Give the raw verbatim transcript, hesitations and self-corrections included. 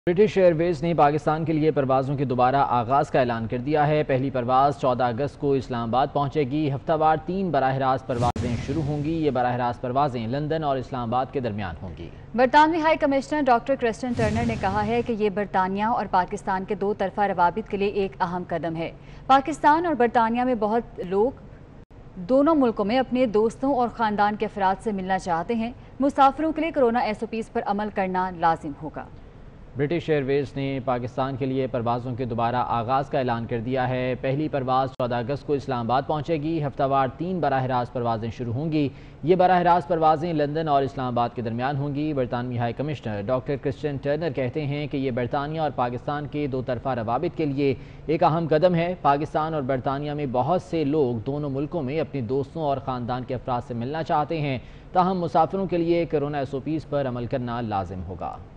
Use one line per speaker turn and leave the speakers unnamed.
British Airways ने पाकिस्तान के लिए परवाज़ों के दोबारा आगाज़ का ऐलान कर दिया है। पहली परवाज़ चौदह अगस्त को इस्लामाबाद पहुंचेगी। हफ्तावार तीन बराह रास्त परवाज़ें शुरू होंगी। ये बराह रास्त परवाज़ें लंदन और इस्लामाबाद के दरमियान होंगी।
बरतानवी high commissioner doctor Christine Turner ने कहा है कि ये बरतानिया और पाकिस्तान के दो तरफा रवाबित के लिए एक अहम कदम है। पाकिस्तान और बरतानिया में बहुत लोग दोनों मुल्कों में अपने दोस्तों और ख़ानदान के अफराद से मिलना चाहते हैं। मुसाफिरों के लिए कोरोना एस ओ पीज़ पर अमल करना लाजिम होगा।
ब्रिटिश एयरवेज ने पाकिस्तान के लिए परवाज़ों के दोबारा आगाज़ का ऐलान कर दिया है। पहली परवाज़ चौदह अगस्त को इस्लामाबाद पहुंचेगी। हफ्तावार तीन बराह रास्त परवाज़ें शुरू होंगी। ये बराह रास्त परवाज़ें लंदन और इस्लामाबाद के दरमियान होंगी। बरतानवी high commissioner doctor Christine Turner कहते हैं कि ये बरतानिया और पाकिस्तान के दो तरफा रवाबित के लिए एक अहम कदम है। पाकिस्तान और बरतानिया में बहुत से लोग दोनों मुल्कों में अपने दोस्तों और ख़ानदान के अफराद से मिलना चाहते हैं, ताहम मुसाफिरों के लिए कोरोना एस ओ पीज़ पर अमल करना लाजिम होगा।